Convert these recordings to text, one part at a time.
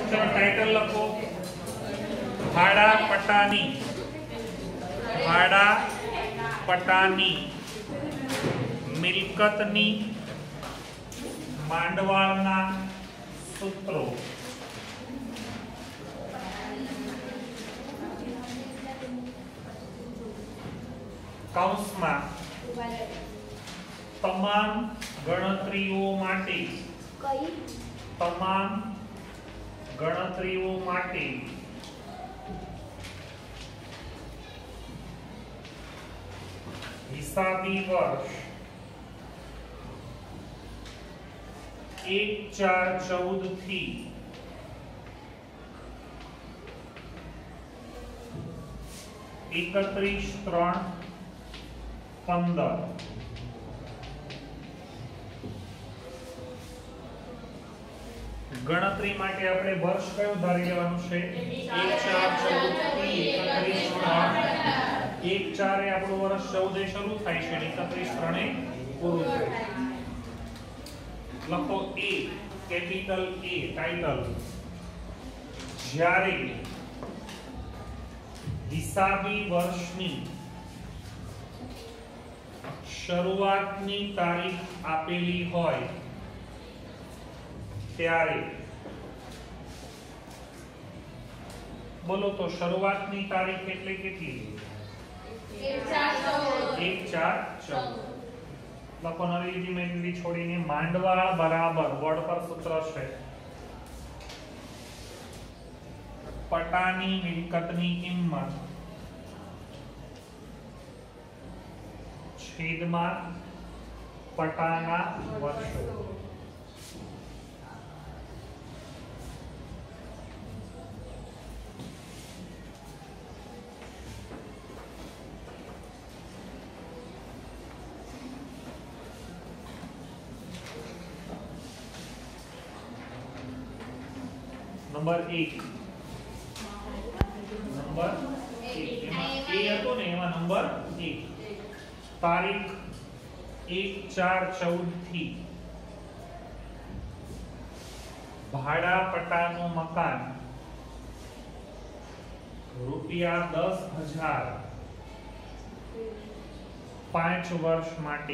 ચલો ટાઇટલ લખો ભાડા પટાની મિલકતની માંડવાળના સૂત્રો કૌંસમાં તમામ ગણતરીઓ માટે હિસાબી વર્ષ 1/4/14 થી 31/3/15 ગણતરી માટે આપણે વર્ષ કયું ધારી લેવાનું છે 1/4/14 થી 31/3 1/4 એ આપણું વર્ષ 14 શરૂ થાય છે અને 31/3 પૂરું થાય છે લખો A કેપિટલ A ટાઇટલ જ્યારે હિસાબી વર્ષની શરૂઆતની તારીખ આપેલી હોય ત્યારે બોલો તો શરૂઆતની તારીખ એટલે કેટલી 1/4/14 લખો નવી મેળવી છોડીને માંડવાળ બરાબર વર્ડ પર સૂત્ર છે પટાની મિલકતની કિંમત છેદમાં પટાના વર્ષો નંબર 1 એમાં A હતો ને એમાં નંબર 1 તારીખ 1/4/14 થી ભાડા પટાનું મકાન ₹10,000 5 વર્ષ માટે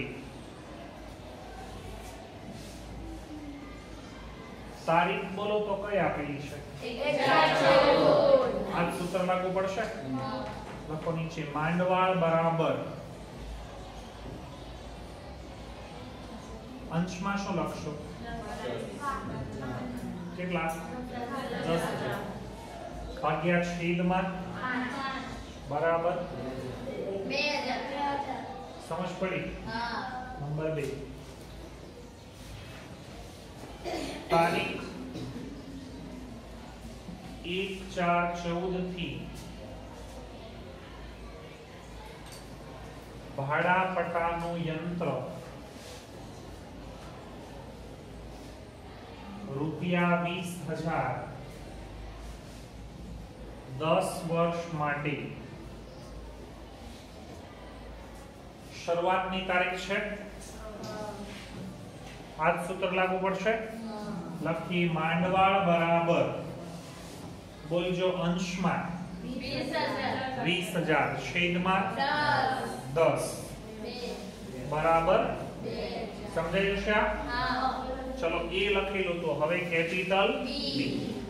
તારીખ બોલો તો કઈ આપેલી છે 1/4/14 આ સૂત્ર લાગુ પડશે લખો નીચે માંડવાળ બરાબર અંશમાં શું લખશો કેટલા 10 ભાગ્યા છેદમાં બરાબર 2000 સમજ પડી નંબર 2 તારીખ 1/4/14 થી ભાડા પટાનું યંત્ર ₹20,000 10 વર્ષ માટે શરૂઆતની તારીખ છે આ સૂત્ર લાગુ પડશે લખી માંડવાળ બરાબર બોલજો અંશમાં 20,000 છેદમાં 10 બરાબર સમજાઈ જશે ચલો એ લખેલું તો હવે કેપિટલ B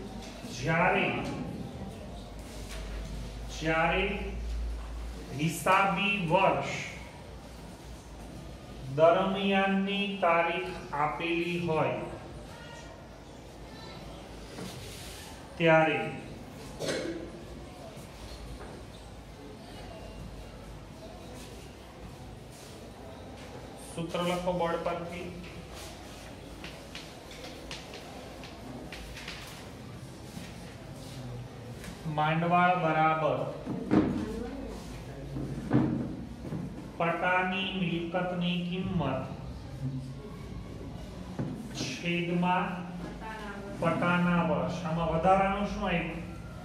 જ્યારે હિસાબી વર્ષ દરમિયાનની તારીખ આપેલી હોય ત્યારે સૂત્ર લખો બોર્ડ પરથી માંડવાળ બરાબર પટાની મિલકતની કિંમત છેદમાં પટાના વર્ષ આમાં વધારાનું શું આવ્યું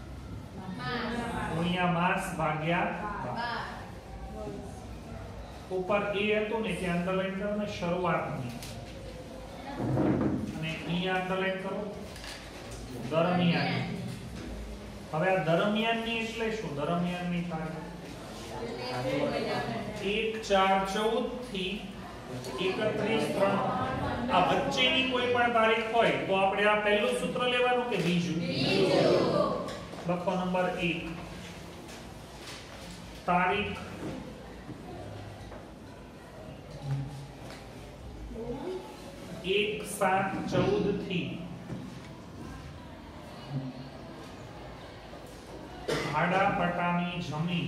ગુણ્યા માસ ભાગ્યા ઉપર એ હતું ને ત્યાં અંડરલાઈન કરો ને શરૂઆતની અને અહીંયા અંડરલાઈન કરો દરમિયાન. હવે આ દરમિયાનની એટલે શું? દરમિયાનની તારીખ 1/4/14 થી 31/3 આ વચ્ચેની કોઈ પણ તારીખ હોય તો આપણે આ પહેલું સૂત્ર લેવાનું કે બીજું? લખો નંબર 1 તારીખ 1/7/14 થી ભાડા પટ્ટાની જમીન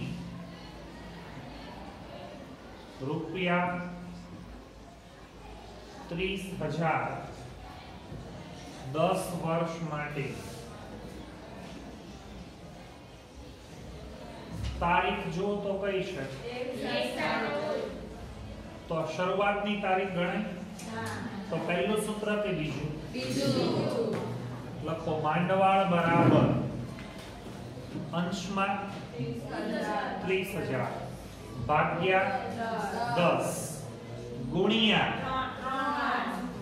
રૂપિયા 30,000 10 વર્ષ માટે. તારીખ જો તો કઈ છે? તો શરૂઆતની તારીખ ગણાય. તો પહેલું સૂત્ર કે બીજું? લખો માંડવાળ બરાબર અંશમાં 30,000 ભાગ્યા 10 ગુણ્યા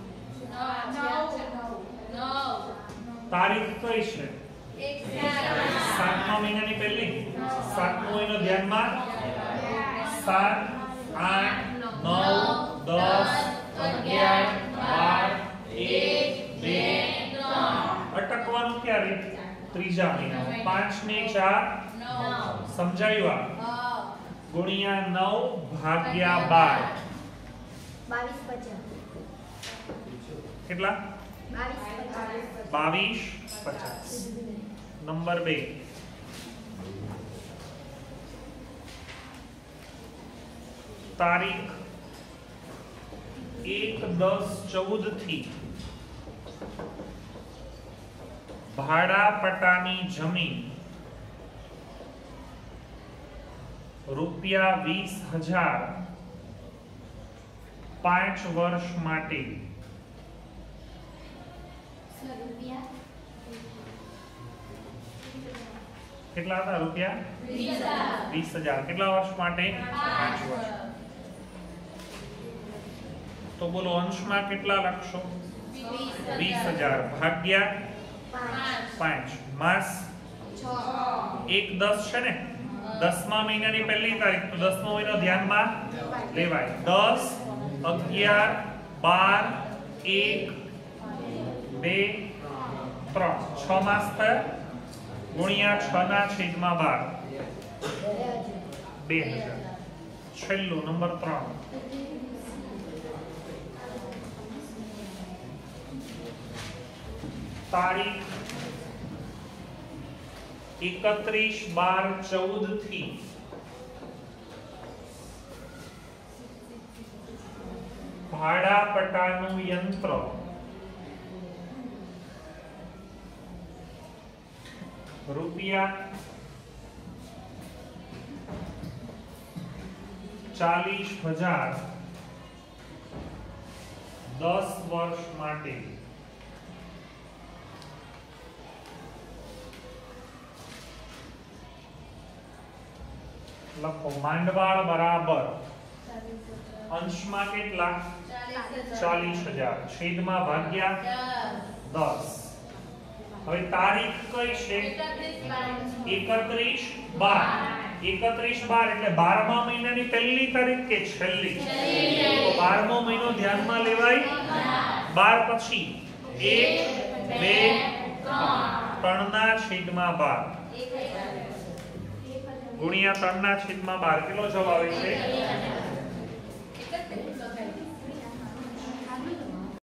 તારીખ કઈ છે? 7મા મહિનાની પહેલી. 7મો મહિનો ધ્યાનમાં 7 8 9 10 11 12 1 2 3 અટકવાનું ક્યારે? ત્રીજા મહિનામાં. 5 ને 4 સમજાયું? આ ગુણ્યા 9 ભાગ્યા 12 કેટલા? 22/50. નંબર 2 તારીખ 1/10/14 થી ભાડા પટ્ટાની જમીન રૂપિયા 20,000 5 વર્ષ માટે. કેટલા હતા રૂપિયા? 20,000 કેટલા વર્ષ માટે? 5 વર્ષ. તો બોલો અંશમાં કેટલા લખશો? 20,000 ભાગ્યા 5 માસ 1/10 છે ને? 10મા મહિનાની પહેલી તારીખ. તો 10મો મહિનો ધ્યાનમાં લેવાય. 10 11 12 1 2 3 6 માસ થયા ગુણ્યા 6/12 2000. છેલ્લું નંબર 3 તારીખ 31/12/14 થી ભાડા પટ્ટાનું યંત્ર રૂપિયા 40,000 10 વર્ષ માટે. લખો માંડવાળ બરાબર અંશમાં કેટલા? 40,000 છેદમાં ભાગ્યા 10. હવે તારીખ કઈ છે? 31/12 એટલે 12મા મહિનાની પહેલી તારીખ કે છેલ્લી? તો 12મો મહિનો ધ્યાનમાં લેવાય. 12 પછી 1 2 3/12 ગુણ્યા 3/12 કેટલો જવાબ આવે છે?